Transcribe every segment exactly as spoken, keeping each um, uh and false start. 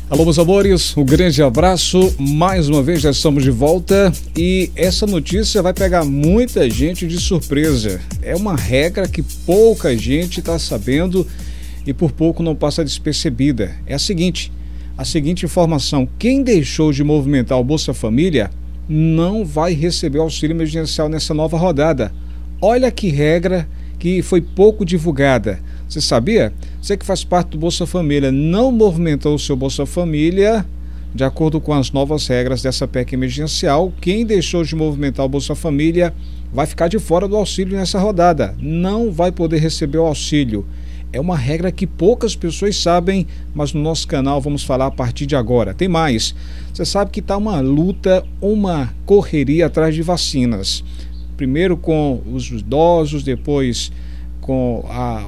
Alô, meus amores, um grande abraço, mais uma vez já estamos de volta e essa notícia vai pegar muita gente de surpresa. É uma regra que pouca gente está sabendo e por pouco não passa despercebida. É a seguinte, a seguinte informação: quem deixou de movimentar o Bolsa Família não vai receber auxílio emergencial nessa nova rodada. Olha que regra que foi pouco divulgada. Você sabia? Você que faz parte do Bolsa Família não movimentou o seu Bolsa Família de acordo com as novas regras dessa P E C emergencial. Quem deixou de movimentar o Bolsa Família vai ficar de fora do auxílio nessa rodada. Não vai poder receber o auxílio. É uma regra que poucas pessoas sabem, mas no nosso canal vamos falar a partir de agora. Tem mais. Você sabe que está uma luta, uma correria atrás de vacinas. Primeiro com os idosos, depois com a...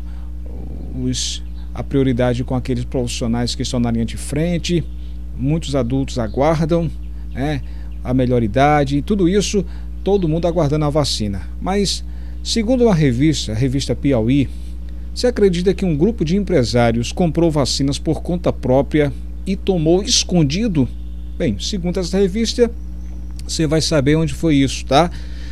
Os, a prioridade com aqueles profissionais que estão na linha de frente. Muitos adultos aguardam, né, a melhor idade, tudo isso, todo mundo aguardando a vacina. Mas, segundo uma revista, a revista Piauí, você acredita que um grupo de empresários comprou vacinas por conta própria e tomou escondido? Bem, segundo essa revista, você vai saber onde foi isso, tá?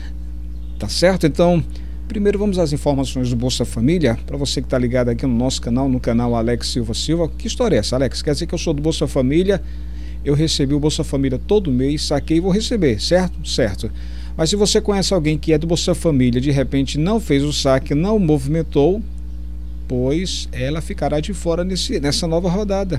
Tá certo? Então, primeiro vamos às informações do Bolsa Família, para você que está ligado aqui no nosso canal, no canal Alex Silva Silva. Que história é essa, Alex? Quer dizer que eu sou do Bolsa Família, eu recebi o Bolsa Família todo mês, saquei e vou receber, certo? Certo. Mas se você conhece alguém que é do Bolsa Família, de repente não fez o saque, não movimentou, pois ela ficará de fora nesse, nessa nova rodada.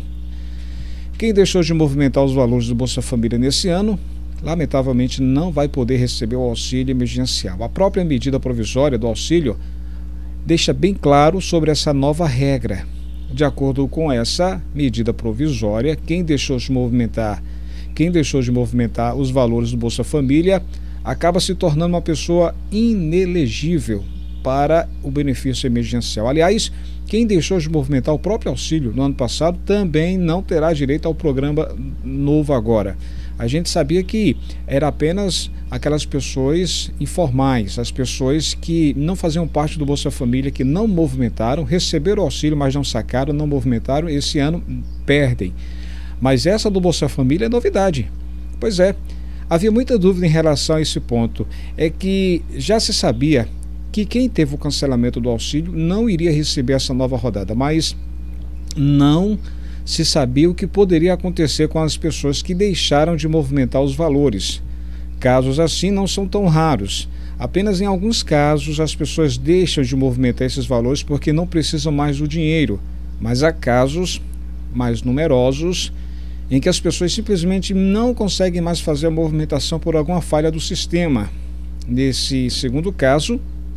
Quem deixou de movimentar os valores do Bolsa Família nesse ano, lamentavelmente não vai poder receber o auxílio emergencial. A própria medida provisória do auxílio deixa bem claro sobre essa nova regra. De acordo com essa medida provisória, quem deixou de movimentar, quem deixou de movimentar os valores do Bolsa Família acaba se tornando uma pessoa inelegível para o benefício emergencial. Aliás, quem deixou de movimentar o próprio auxílio no ano passado também não terá direito ao programa novo agora. A gente sabia que era apenas aquelas pessoas informais, as pessoas que não faziam parte do Bolsa Família, que não movimentaram, receberam o auxílio, mas não sacaram, não movimentaram, esse ano perdem. Mas essa do Bolsa Família é novidade. Pois é, havia muita dúvida em relação a esse ponto. É que já se sabia que quem teve o cancelamento do auxílio não iria receber essa nova rodada, mas não se sabia o que poderia acontecer com as pessoas que deixaram de movimentar os valores. Casos assim não são tão raros. Apenas em alguns casos as pessoas deixam de movimentar esses valores porque não precisam mais do dinheiro. Mas há casos mais numerosos em que as pessoas simplesmente não conseguem mais fazer a movimentação por alguma falha do sistema. Nesse segundo caso,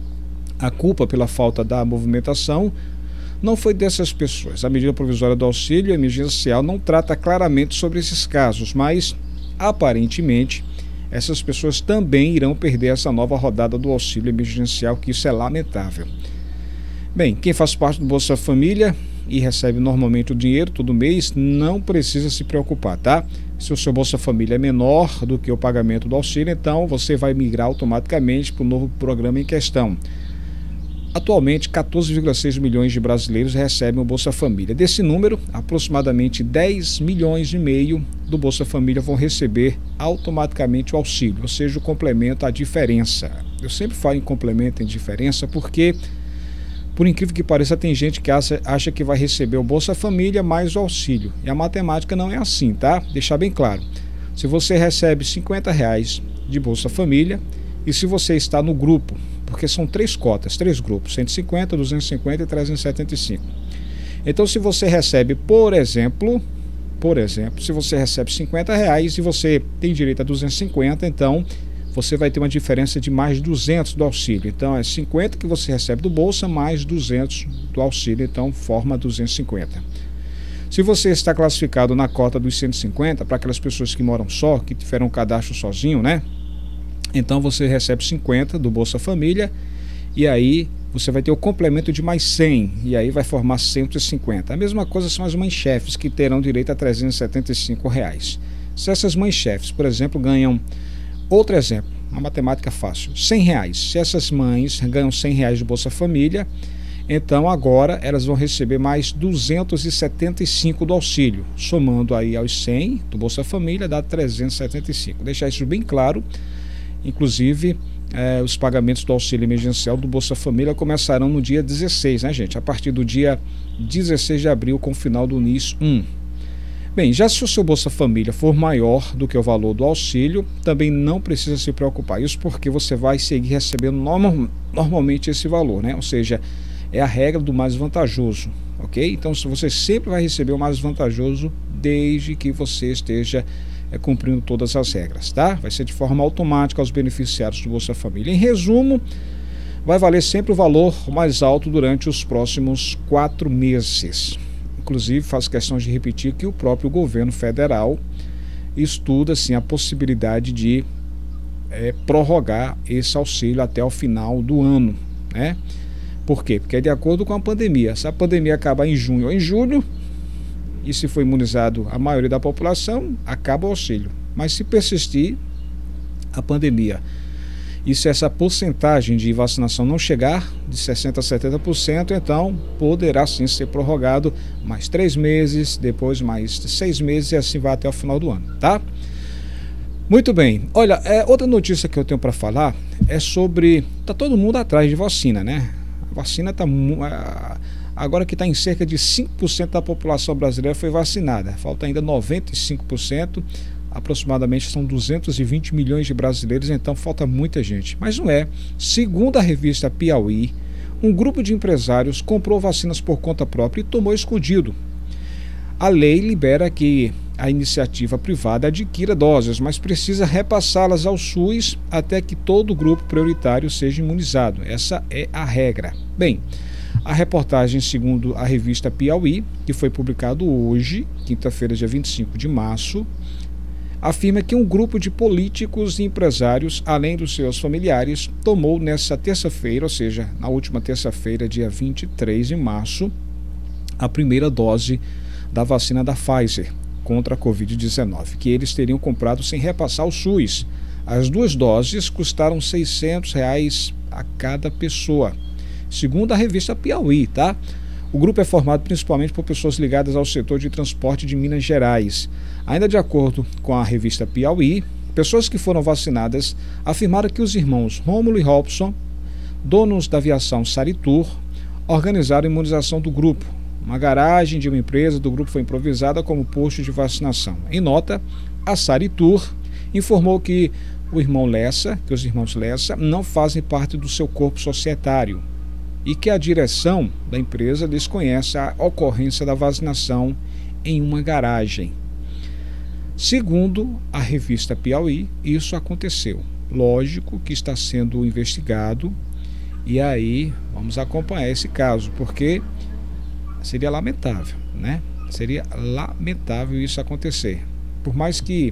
a culpa pela falta da movimentação não foi dessas pessoas. A medida provisória do auxílio emergencial não trata claramente sobre esses casos, mas aparentemente essas pessoas também irão perder essa nova rodada do auxílio emergencial, que isso é lamentável. Bem, quem faz parte do Bolsa Família e recebe normalmente o dinheiro todo mês não precisa se preocupar, tá? Se o seu Bolsa Família é menor do que o pagamento do auxílio, então você vai migrar automaticamente para o novo programa em questão. Atualmente, quatorze vírgula seis milhões de brasileiros recebem o Bolsa Família. Desse número, aproximadamente dez milhões e meio do Bolsa Família vão receber automaticamente o auxílio, ou seja, o complemento, a diferença. Eu sempre falo em complemento, em diferença, porque, por incrível que pareça, tem gente que acha, acha que vai receber o Bolsa Família mais o auxílio. E a matemática não é assim, tá? Deixar bem claro. Se você recebe cinquenta reais de Bolsa Família e se você está no grupo, porque são três cotas, três grupos, cento e cinquenta, duzentos e cinquenta e trezentos e setenta e cinco. Então, se você recebe, por exemplo, por exemplo, se você recebe cinquenta reais e você tem direito a duzentos e cinquenta, então você vai ter uma diferença de mais de duzentos do auxílio. Então, é cinquenta que você recebe do Bolsa mais duzentos do auxílio, então forma duzentos e cinquenta. Se você está classificado na cota dos cento e cinquenta, para aquelas pessoas que moram só, que tiveram um cadastro sozinho, né? Então você recebe cinquenta do Bolsa Família e aí você vai ter o complemento de mais cem e aí vai formar cento e cinquenta. A mesma coisa são as mães-chefes, que terão direito a trezentos e setenta e cinco reais. Se essas mães-chefes, por exemplo, ganham, outro exemplo, uma matemática fácil, cem reais. Se essas mães ganham cem reais de Bolsa Família, Então agora elas vão receber mais duzentos e setenta e cinco do auxílio, somando aí aos cem do Bolsa Família dá trezentos e setenta e cinco. Deixar isso bem claro, inclusive eh, os pagamentos do auxílio emergencial do Bolsa Família começarão no dia dezesseis, né, gente? A partir do dia dezesseis de abril com o final do N I S um. Bem, já se o seu Bolsa Família for maior do que o valor do auxílio, também não precisa se preocupar. Isso porque você vai seguir recebendo normal, normalmente esse valor, né? Ou seja, é a regra do mais vantajoso, ok? Então você sempre vai receber o mais vantajoso desde que você esteja é, cumprindo todas as regras, tá? Vai ser de forma automática aos beneficiários do Bolsa Família. Em resumo, vai valer sempre o valor mais alto durante os próximos quatro meses. Inclusive, faço questão de repetir que o próprio governo federal estuda assim, a possibilidade de é, prorrogar esse auxílio até o final do ano, né? Por quê? Porque é de acordo com a pandemia. Se a pandemia acabar em junho ou em julho, e se for imunizado a maioria da população, acaba o auxílio. Mas se persistir a pandemia, e se essa porcentagem de vacinação não chegar de sessenta por cento a setenta por cento, então poderá sim ser prorrogado mais três meses, depois mais seis meses e assim vai até o final do ano, tá? Muito bem. Olha, é, outra notícia que eu tenho para falar é sobre... Tá todo mundo atrás de vacina, né? A vacina está... Agora que está em cerca de cinco por cento da população brasileira foi vacinada. Falta ainda noventa e cinco por cento. Aproximadamente são duzentos e vinte milhões de brasileiros, então falta muita gente. Mas não é. Segundo a revista Piauí, um grupo de empresários comprou vacinas por conta própria e tomou escondido. A lei libera que a iniciativa privada adquira doses, mas precisa repassá-las ao SUS até que todo o grupo prioritário seja imunizado. Essa é a regra. Bem, a reportagem, segundo a revista Piauí, que foi publicado hoje, quinta-feira, dia vinte e cinco de março, afirma que um grupo de políticos e empresários, além dos seus familiares, tomou nesta terça-feira, ou seja, na última terça-feira, dia vinte e três de março, a primeira dose da vacina da Pfizer contra a covid dezenove, que eles teriam comprado sem repassar ao SUS. As duas doses custaram seiscentos reais a cada pessoa, segundo a revista Piauí, tá? O grupo é formado principalmente por pessoas ligadas ao setor de transporte de Minas Gerais. Ainda de acordo com a revista Piauí, pessoas que foram vacinadas afirmaram que os irmãos Rômulo e Robson, donos da aviação Saritur, organizaram a imunização do grupo. Uma garagem de uma empresa do grupo foi improvisada como posto de vacinação. Em nota, a Saritur informou que o irmão Lessa, que os irmãos Lessa não fazem parte do seu corpo societário e que a direção da empresa desconhece a ocorrência da vacinação em uma garagem. Segundo a revista Piauí, isso aconteceu. Lógico que está sendo investigado e aí vamos acompanhar esse caso, porque seria lamentável, né? Seria lamentável isso acontecer. Por mais que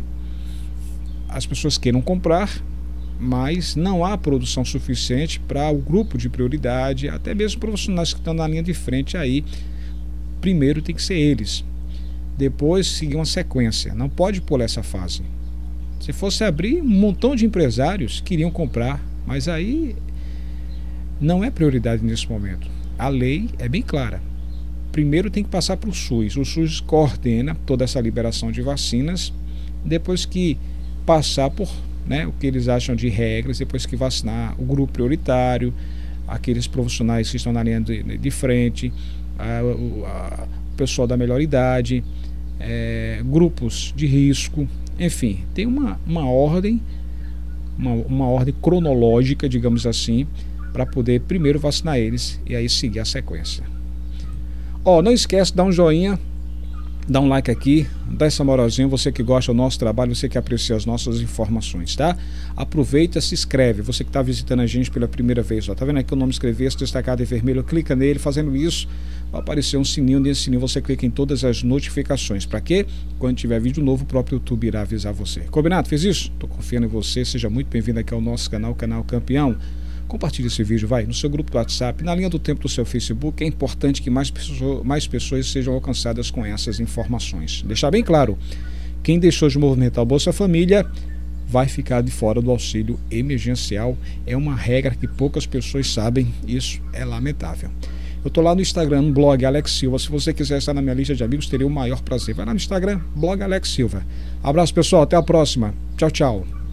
as pessoas queiram comprar, mas não há produção suficiente para o grupo de prioridade, até mesmo profissionais que estão na linha de frente aí. Primeiro tem que ser eles, depois seguir uma sequência, não pode pular essa fase. Se fosse abrir, um montão de empresários queriam comprar, mas aí não é prioridade nesse momento. A lei é bem clara, primeiro tem que passar para o SUS, o SUS coordena toda essa liberação de vacinas, depois que passar por né, o que eles acham de regras, depois que vacinar o grupo prioritário, aqueles profissionais que estão na linha de, de frente, a, a, o pessoal da melhor idade, é, grupos de risco, enfim, tem uma, uma ordem, uma, uma ordem cronológica, digamos assim, para poder primeiro vacinar eles e aí seguir a sequência. Ó, não esquece de dar um joinha, dá um like aqui, dá essa moralzinha, você que gosta do nosso trabalho, você que aprecia as nossas informações, tá? Aproveita, se inscreve, você que está visitando a gente pela primeira vez, ó, tá vendo aqui o nome inscrever-se destacado em vermelho, clica nele, fazendo isso, vai aparecer um sininho, nesse sininho você clica em todas as notificações, para quê? Quando tiver vídeo novo, o próprio YouTube irá avisar você. Combinado? Fez isso? Tô confiando em você, seja muito bem-vindo aqui ao nosso canal, Canal Campeão. Compartilhe esse vídeo, vai, no seu grupo do WhatsApp, na linha do tempo do seu Facebook. É importante que mais, pessoa, mais pessoas sejam alcançadas com essas informações. Deixar bem claro, quem deixou de movimentar o Bolsa Família vai ficar de fora do auxílio emergencial. É uma regra que poucas pessoas sabem, isso é lamentável. Eu tô lá no Instagram, no blog Alex Silva. Se você quiser estar na minha lista de amigos, teria o maior prazer. Vai lá no Instagram, blog Alex Silva. Abraço, pessoal, até a próxima. Tchau, tchau.